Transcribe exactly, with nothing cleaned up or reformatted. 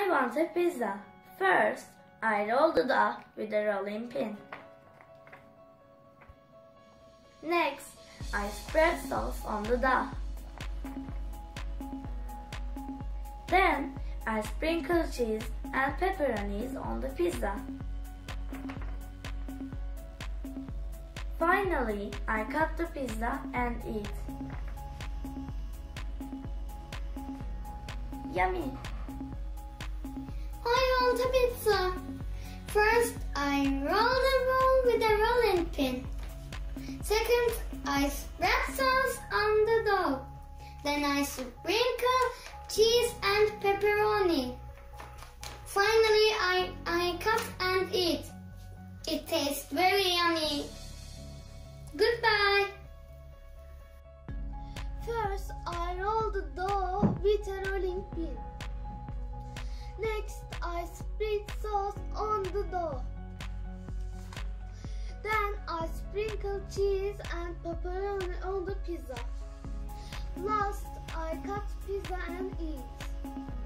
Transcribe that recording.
I want a pizza. First, I roll the dough with a rolling pin. Next, I spread sauce on the dough. Then, I sprinkle cheese and pepperonis on the pizza. Finally, I cut the pizza and eat. Yummy! I want a pizza. First, I roll the roll with a rolling pin. Second, I spread sauce on the dough. Then I sprinkle cheese and pepperoni. Finally, I, I cut and eat. It tastes very yummy. Goodbye. First, I roll the dough with a rolling pin. Next, I spread sauce on the dough. Then I sprinkle cheese and pepperoni on the pizza. Last, I cut pizza and eat.